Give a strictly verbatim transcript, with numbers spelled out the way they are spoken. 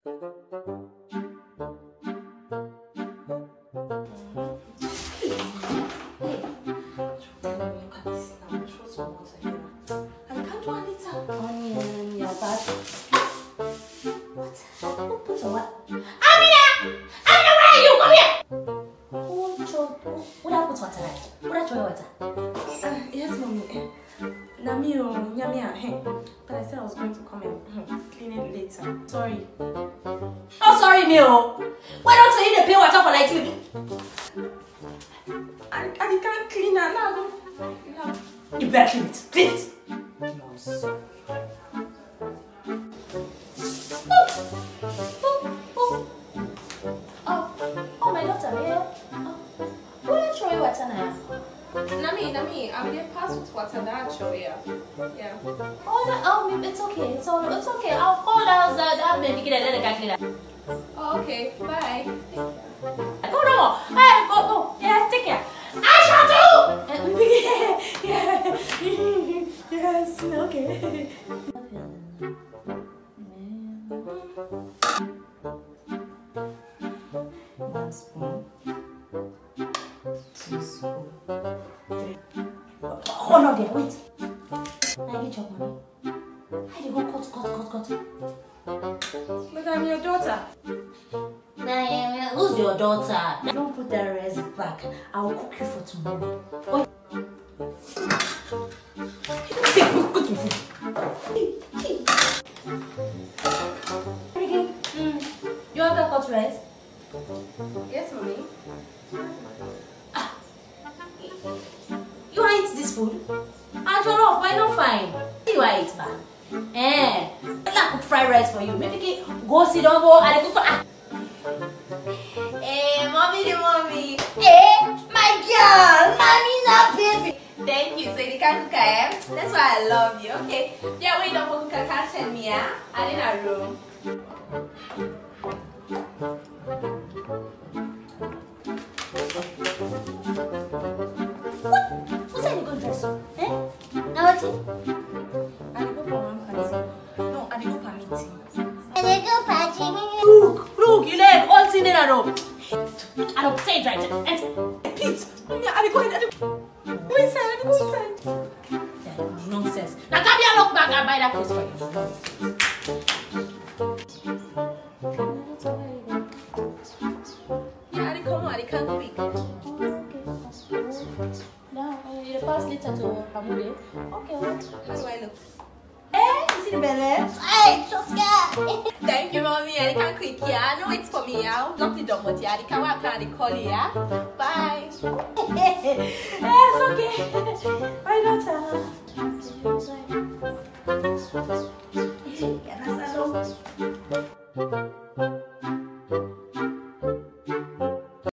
Sorry. Oh, sorry, Neil. Why don't you eat the pure water for like you? I, I can't clean it now. You better clean it. Clean it. Nonsense. Oh, oh, oh, oh, my daughter, yeah. Oh. Who did show you water now? Nami, Nami, I'm going to pass with water that show you. Yeah. Oh, that, oh, it's okay. It's all, it's okay. I'll call out that that baby get it. Let it get. Oh, okay. Bye. Go no. Hey, go go. Yeah, take care. I shall do. Yeah. Yes. Okay. One spoon. Two spoons. Oh no, dear, wait. I get your money. I did go cut, cut, cut, cut. But I'm your daughter. Nah, who's your daughter? Don't put that rice back. I'll cook you for tomorrow. Oh. Say, cook your food. Mm. You want to cut rice? Yes, mommy. Ah. You want to eat this food? I don't know, why not fine? You want to eat, man? Eh, I'll cook fried rice for you. Maybe go sit down, go and cook for. Ah. Hey, mommy, the mommy. Hey, my girl, mommy, not baby. Thank you. So you can cook, eh? That's why I love you. Okay. Yeah, wait, don't cook. Can't send me, ah. I'm in a room. What? What's that you going to dress? Eh? Now what's it? I go for one party. No, I go for meeting. I go party. Look, look, you like all seen in a row. I don't say it right. And Pete, I go in. Go inside, I go inside. Yeah, nonsense. Now come here, look back and buy that clothes for you. Yeah, I come on, I can't quick. Now, you pass later to Amude. Okay, what? How do I look? Eh, you see the belly? Hey, Shoska. Thank you, mommy. I can't quick, yeah. I know it's for me, yeah. Not the dog, but yeah, I can't work and call you, yeah. Bye. Yes, okay. Why not? Uh, Can I